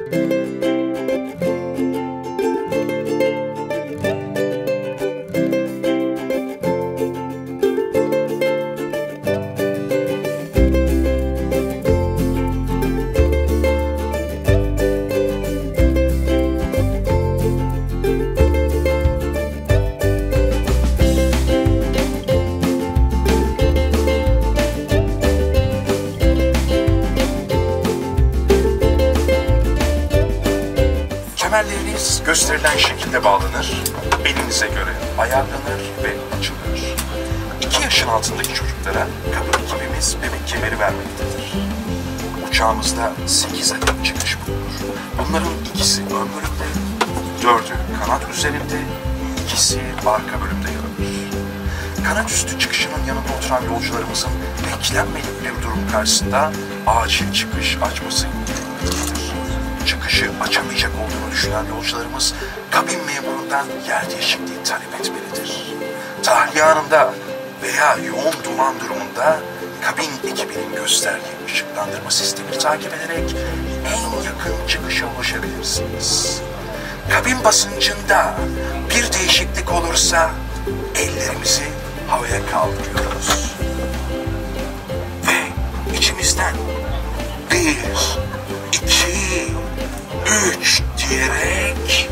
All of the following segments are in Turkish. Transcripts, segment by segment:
Kemerleriniz gösterilen şekilde bağlanır, belinize göre ayarlanır ve açılır. 2 yaşın altındaki çocuklara kabin ekibimiz bebek kemeri vermektedir. Uçağımızda 8 adet çıkış bulunur. Bunların ikisi ön bölümde, 4'ü kanat üzerinde, ikisi arka bölümde yer alır. Kanat üstü çıkışının yanında oturan yolcularımızın beklenmedik bir durum karşısında acil çıkış açması gerekmektedir. Çıkışı açamayacak olduğunu düşünen yolcularımız kabin memurundan yer değişikliği talep etmelidir. Tahliye anında veya yoğun duman durumunda kabin ekibinin gösterdiği ışıklandırma sistemini takip ederek en yakın çıkışa ulaşabilirsiniz. Kabin basıncında bir değişiklik olursa ellerimizi havaya kaldırıyoruz. Ve içimizden 1, 2, 3 diyerek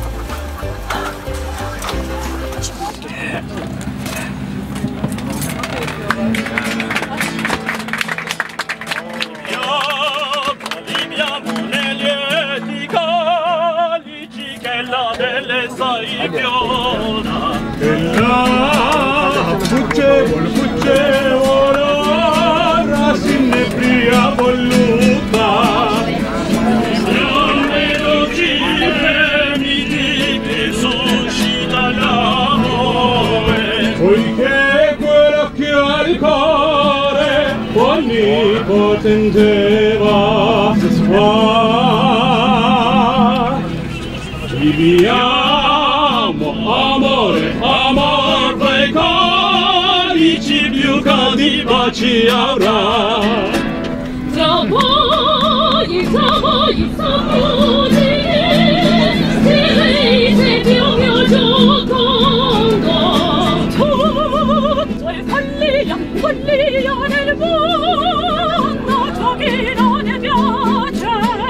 poiché quell'occhio al cuore onnipotenteva viviamo amore, amor quei codici più caldi baci avrà tra voi sapori si più mio giocondo tutto è follia nel mondo ciò che non ne piace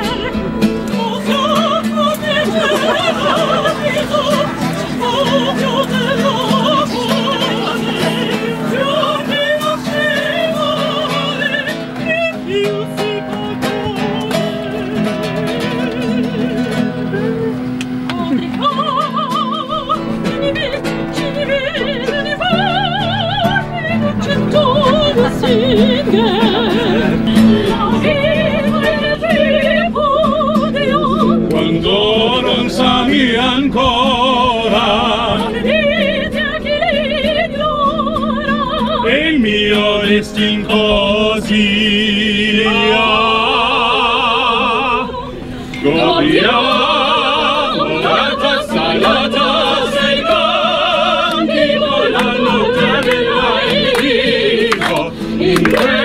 quando non sami ancora il mio destin così godiamo la tua salata sei canti la notte dell'arrivo